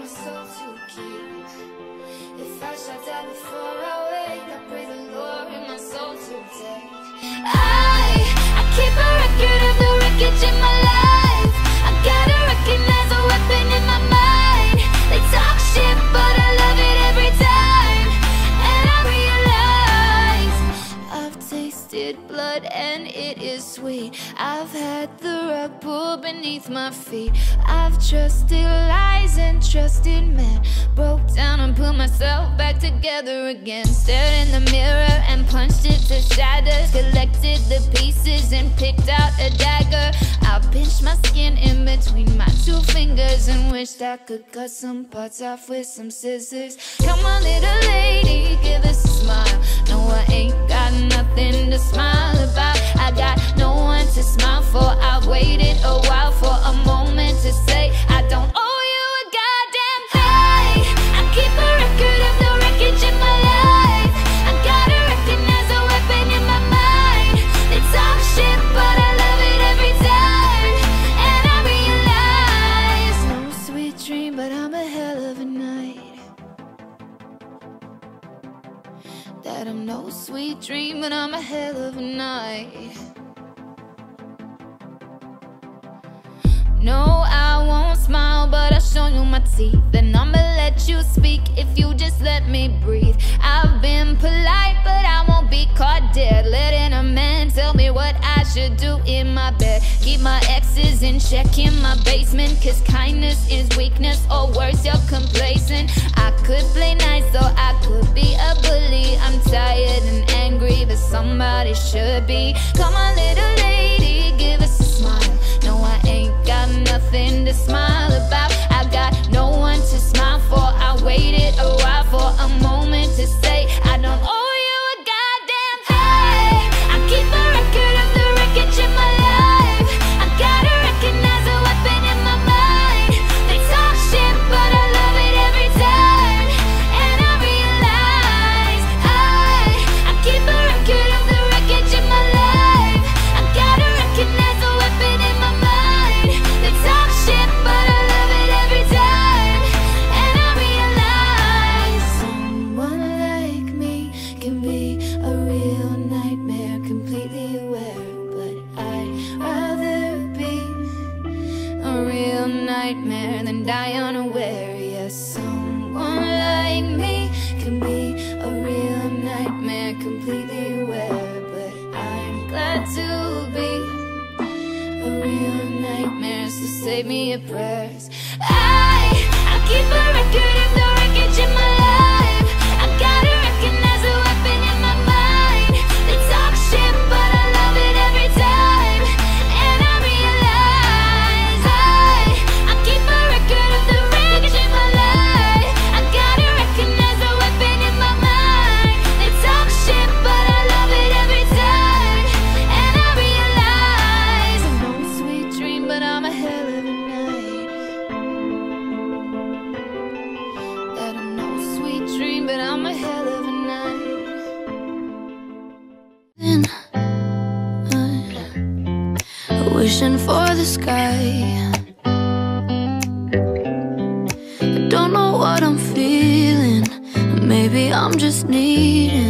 soul to keep. If I shall die before I wake, I pray the Lord in my soul to take. I keep a record of the wreckage in my life. I gotta recognize a weapon in my mind. They talk shit, but I love it every time. And I realize I've tasted blood and it is sweet. I've had the rug pulled beneath my feet. I've trusted lies and trusted men. Broke down and put myself back together again. Stared in the mirror and punched it to shatters. Collected the pieces and picked out a dagger. I pinched my skin in between my two fingers and wished I could cut some parts off with some scissors. Come on, little lady, give us a smile. No, I ain't got nothing to smile about. I got no one to smile for. I waited a while for a moment to say I don't owe you a goddamn thing. I keep a record of the wreckage in my life. I gotta recognize a weapon in my mind. They talk shit, but I love it every time. And I realize no sweet dream, but I'm a hell of a night. That I'm no sweet dream, but I'm a hell of a night. No, I won't smile, but I'll show you my teeth. And I'ma let you speak if you just let me breathe. I've been polite, but I won't be caught dead, letting a man tell me what I should do in my bed. Keep my exes in check in my basement, cause kindness is weakness, or worse, you're complacent. I could play nice or I could be a bully. I'm tired and angry, but somebody should be. Come on, little lady, give us a smile. No, I ain't got nothing to smile about. I got no one to smile for. I waited a while for a moment to say I don't owe you a goddamn thing. I keep a record of the wreckage in my life. I gotta recognize a weapon in my mind. They talk shit, but I love it every time. And I realize I keep a record of the wreckage in my life. I gotta recognize a weapon in my mind. They talk shit, but I love it every time. And I realize someone like me can be a real nightmare, completely aware. But I'd rather be a real nightmare than die unaware. Yes, someone like me can be a real nightmare, completely aware. But I'm glad to be a real nightmare, so save me your prayers. I keep a record of the wreckage in my life. I gotta recognize a weapon in my mind. They talk shit, but I love it every time. And I realize I keep a record of the wreckage in my life. I gotta recognize a weapon in my mind. They talk shit, but I love it every time. And I realize I'm no sweet dream, but I'm a hell of a night. That I'm no sweet dream, but I'm a hell of a night. Wishing for the sky. I don't know what I'm feeling. Maybe I'm just needing